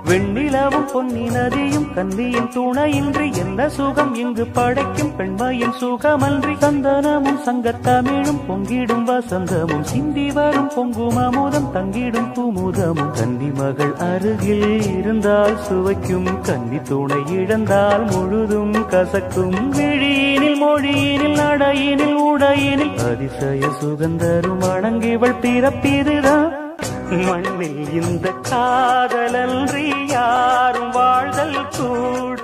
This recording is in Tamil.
வெண்ணிலவும் பொன்னி நதியும் கன்னியின் துணையின்றி என்ன சுகம் இங்கு படைக்கும் பெண்மையின் சுகமன்றி சந்தனமும் சங்கத்தமிழும் பொங்கிடும் வசந்தமும் சிந்தி வரும் பொங்கும் அமுதம் தங்கிடும் குமுதமும் கன்னி மகள் அருகில் இருந்தால் சுவைக்கும் கன்னி துணை இழந்தால் முழுதும் கசக்கும் விழியினில் மொழியினில் நடையினில் உடையினில் அதிசய சுகந்தரும் அணங்கிவள் பிறப்பிதுதான் மண்ணில் இந்த காதலன்றி யாரும் வாழ்தல் கூட